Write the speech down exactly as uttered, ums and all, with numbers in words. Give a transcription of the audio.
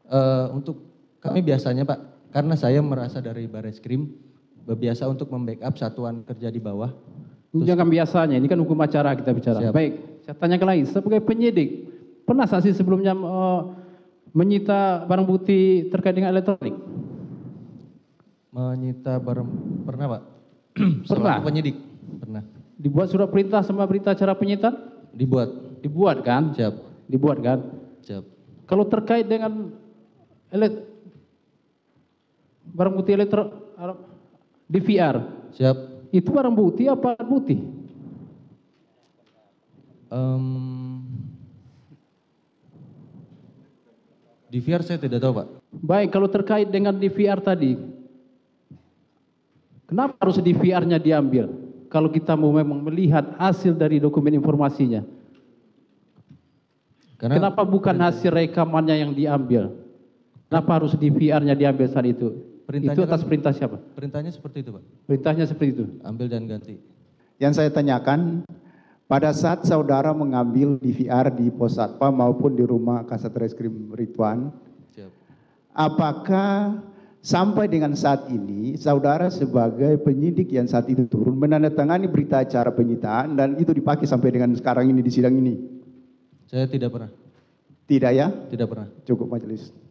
Uh, untuk kami biasanya Pak, karena saya merasa dari Barreskrim, biasa untuk membackup satuan kerja di bawah. Jangan biasanya, ini kan hukum acara kita bicara. Siap. Baik, saya tanyakan lagi, sebagai penyidik, pernah saksi sebelumnya uh, menyita barang bukti terkait dengan elektronik? Menyita barang, pernah Pak? Pernah? Selaku penyidik, pernah. Dibuat surat perintah sama berita acara penyitaan? Dibuat. Dibuat kan? Siap. Dibuat kan? Siap. Kalau terkait dengan elek, barang bukti elektro, D V R. Siap. Itu barang bukti apa alat bukti? Um, D V R saya tidak tahu Pak. Baik, kalau terkait dengan D V R tadi, kenapa harus D V R-nya diambil? Kalau kita mau memang melihat hasil dari dokumen informasinya. Karena kenapa bukan hasil rekamannya yang diambil? Kenapa harus D V R-nya diambil saat itu? Itu atas kan, perintah siapa? Perintahnya seperti itu Pak. Perintahnya seperti itu? Ambil dan ganti. Yang saya tanyakan, pada saat saudara mengambil D V R di Pos Satpam maupun di rumah Kasat Reskrim Ridwan, siap, apakah sampai dengan saat ini saudara sebagai penyidik yang saat itu turun menandatangani berita acara penyitaan dan itu dipakai sampai dengan sekarang ini di sidang ini? Saya tidak pernah. Tidak ya? Tidak pernah. Cukup majelis.